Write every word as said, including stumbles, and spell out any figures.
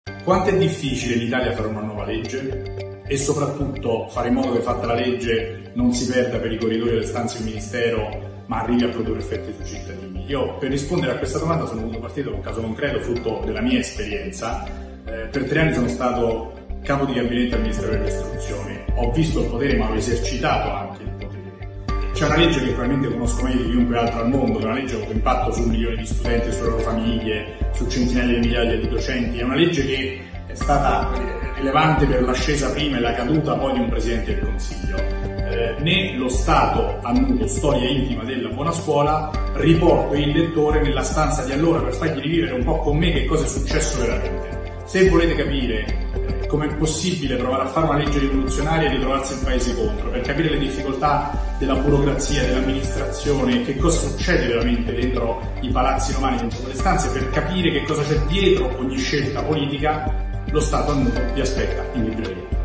Quanto è difficile in Italia fare una nuova legge e soprattutto fare in modo che fatta la legge non si perda per i corridoi delle stanze del Ministero ma arrivi a produrre effetti sui cittadini? Io per rispondere a questa domanda sono venuto partito da un caso concreto frutto della mia esperienza. Eh, per tre anni sono stato capo di gabinetto al Ministero dell'Istruzione, ho visto il potere ma ho esercitato anche il potere. C'è una legge che probabilmente conosco meglio di chiunque altro al mondo, che è una legge con impatto su milioni di studenti, sulle loro famiglie, su centinaia di migliaia di docenti, è una legge che è stata rilevante per l'ascesa prima e la caduta poi di un Presidente del Consiglio. Eh, né lo Stato annulo storia intima della buona scuola, riporto il lettore nella stanza di allora per fargli rivivere un po' con me che cosa è successo veramente. Se volete capire eh, com'è possibile provare a fare una legge rivoluzionaria e ritrovarsi il paese contro, per capire le difficoltà della burocrazia, dell'amministrazione, che cosa succede veramente dentro i palazzi romani, dentro quelle stanze, per capire che cosa c'è dietro ogni scelta politica, lo Stato a nudo vi aspetta in libreria.